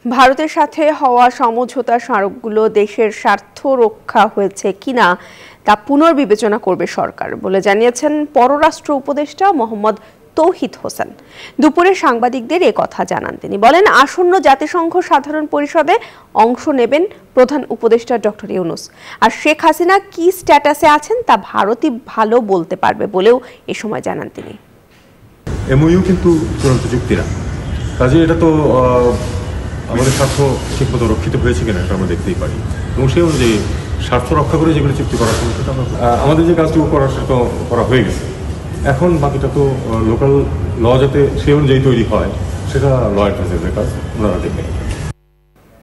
ভারতের সাথে হওয়া সমঝোতা স্মারকগুলো দেশের স্বার্থ রক্ষা হয়েছে কিনা তা পুনর্বিবেচনা করবে সরকার বলে জানিয়েছেন পররাষ্ট্র উপদেষ্টা মোহাম্মদ তৌহিদ হোসেন। দুপুরে সাংবাদিকদের এ কথা জানান তিনি। বলেন, আসন্ন জাতিসংঘ সাধারণ পরিষদে অংশ নেবেন প্রধান উপদেষ্টা ডক্টর ইউনূস। আর শেখ হাসিনা কি স্ট্যাটাসে আছেন তা ভারতই ভালো বলতে পারবে বলেও এ সময় জানান তিনি। এমওইউ কিন্তু চূড়ান্ত চুক্তি না, কাজে এটা তো আমাদের স্বার্থ ঠিকমতো রক্ষিত হয়েছে কিনা এটা আমরা দেখতেই পারি, এবং সেই অনুযায়ী স্বার্থ রক্ষা করে যেগুলো চুক্তি করার সময় সেটা আমাদের যে কাজটুকু করার সেটা করা হয়ে গেছে। এখন বাকিটা তো লোকাল ল যাতে সেই অনুযায়ী তৈরি হয়, সেটা ল অ্যাডভাইজারের কাজ, ওনারা দেখবেন।